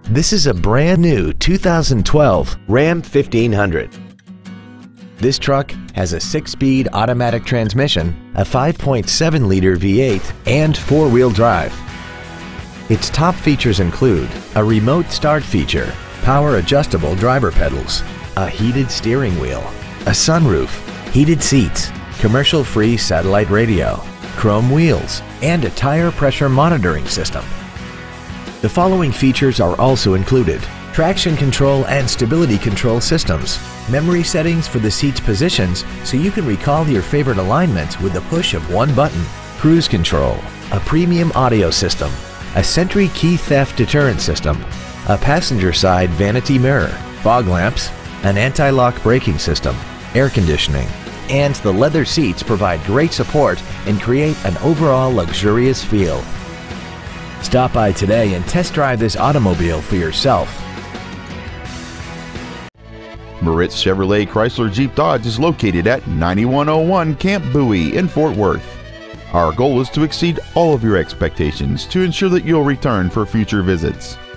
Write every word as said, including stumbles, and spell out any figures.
This is a brand new two thousand twelve Ram fifteen hundred. This truck has a six-speed automatic transmission, a five point seven liter V eight, and four-wheel drive. Its top features include a remote start feature, power adjustable driver pedals, a heated steering wheel, a sunroof, heated seats, commercial-free satellite radio, chrome wheels, and a tire pressure monitoring system. The following features are also included: traction control and stability control systems, memory settings for the seat's positions so you can recall your favorite alignments with the push of one button, cruise control, a premium audio system, a Sentry key theft deterrent system, a passenger side vanity mirror, fog lamps, an anti-lock braking system, air conditioning, and the leather seats provide great support and create an overall luxurious feel. Stop by today and test drive this automobile for yourself. Moritz Chevrolet Chrysler Jeep Dodge is located at ninety-one oh one Camp Bowie in Fort Worth. Our goal is to exceed all of your expectations to ensure that you'll return for future visits.